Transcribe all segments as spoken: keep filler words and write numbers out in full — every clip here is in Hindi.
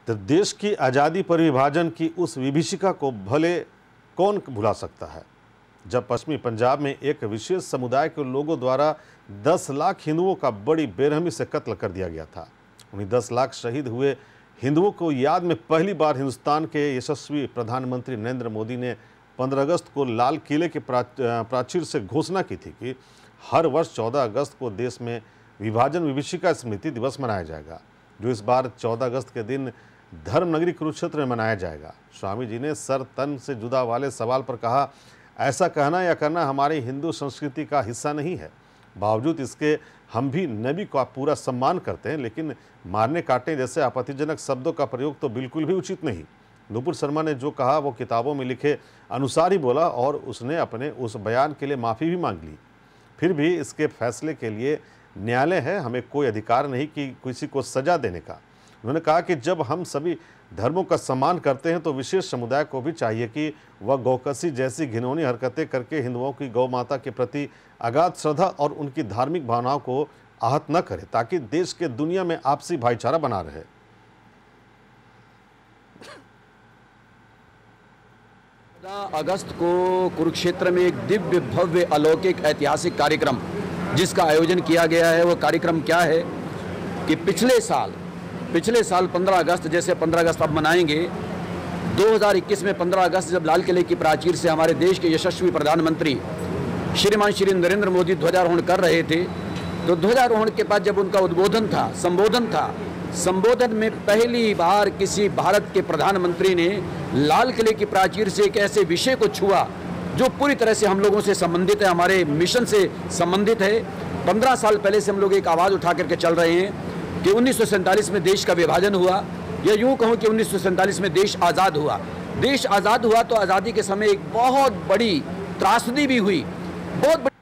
तो देश की आज़ादी पर विभाजन की उस विभीषिका को भले कौन भुला सकता है, जब पश्चिमी पंजाब में एक विशेष समुदाय के लोगों द्वारा दस लाख हिंदुओं का बड़ी बेरहमी से कत्ल कर दिया गया था। उन्हीं दस लाख शहीद हुए हिंदुओं को याद में पहली बार हिंदुस्तान के यशस्वी प्रधानमंत्री नरेंद्र मोदी ने पंद्रह अगस्त को लाल किले के प्राचीर से घोषणा की थी कि हर वर्ष चौदह अगस्त को देश में विभाजन विभीषिका स्मृति दिवस मनाया जाएगा, जो इस बार चौदह अगस्त के दिन धर्मनगरी कुरुक्षेत्र में मनाया जाएगा। स्वामी जी ने सर तन से जुदा वाले सवाल पर कहा, ऐसा कहना या करना हमारी हिंदू संस्कृति का हिस्सा नहीं है। बावजूद इसके हम भी नबी का पूरा सम्मान करते हैं, लेकिन मारने काटने जैसे आपत्तिजनक शब्दों का प्रयोग तो बिल्कुल भी उचित नहीं। नुपुर शर्मा ने जो कहा वो किताबों में लिखे अनुसार ही बोला और उसने अपने उस बयान के लिए माफ़ी भी मांग ली। फिर भी इसके फैसले के लिए न्यायालय है, हमें कोई अधिकार नहीं कि किसी को सजा देने का। उन्होंने कहा कि जब हम सभी धर्मों का सम्मान करते हैं तो विशेष समुदाय को भी चाहिए कि वह गौकसी जैसी घिनौनी हरकतें करके हिंदुओं की गौ माता के प्रति अगाध श्रद्धा और उनकी धार्मिक भावनाओं को आहत न करे, ताकि देश के दुनिया में आपसी भाईचारा बना रहे। चौदह अगस्त को कुरुक्षेत्र में एक दिव्य भव्य अलौकिक ऐतिहासिक कार्यक्रम जिसका आयोजन किया गया है, वो कार्यक्रम क्या है कि पिछले साल पिछले साल पंद्रह अगस्त जैसे पंद्रह अगस्त अब मनाएंगे, दो हज़ार इक्कीस में पंद्रह अगस्त जब लाल किले की प्राचीर से हमारे देश के यशस्वी प्रधानमंत्री श्रीमान श्री नरेंद्र मोदी ध्वजारोहण कर रहे थे, तो ध्वजारोहण के बाद जब उनका उद्बोधन था संबोधन था संबोधन में पहली बार किसी भारत के प्रधानमंत्री ने लाल किले की प्राचीर से एक ऐसे विषय को छुआ जो पूरी तरह से हम लोगों से संबंधित है, हमारे मिशन से संबंधित है। पंद्रह साल पहले से हम लोग एक आवाज़ उठा करके चल रहे हैं कि उन्नीस सौ सैंतालीस में देश का विभाजन हुआ, या यूँ कहूँ कि उन्नीस सौ सैंतालीस में देश आज़ाद हुआ। देश आज़ाद हुआ तो आज़ादी के समय एक बहुत बड़ी त्रासदी भी हुई, बहुत बड़ी।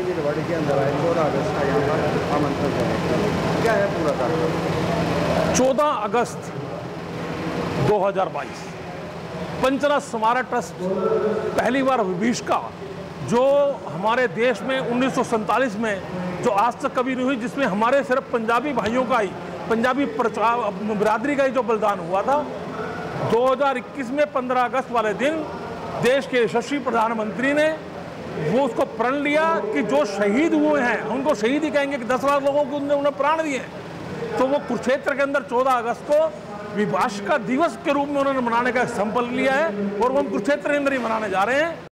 क्या है पूरा कार्यक्रम? चौदह अगस्त दो हज़ार बाईस पंचरस स्मारक ट्रस्ट पहली बार विभीषिका जो हमारे देश में उन्नीस सौ सैंतालीस में जो आज तक कभी नहीं हुई, जिसमें हमारे सिर्फ पंजाबी भाइयों का ही पंजाबी बिरादरी का ही जो बलिदान हुआ था, दो हज़ार इक्कीस में पंद्रह अगस्त वाले दिन देश के यशस्वी प्रधानमंत्री ने वो उसको प्रण लिया कि जो शहीद हुए हैं उनको शहीद ही कहेंगे कि दस लाख लोगों को उन्होंने उन्हें प्राण दिए। तो वो कुरुक्षेत्र के अंदर चौदह अगस्त को विभाषिका दिवस के रूप में उन्होंने मनाने का संकल्प लिया है और वो हम कुरुक्षेत्र के अंदर ही मनाने जा रहे हैं।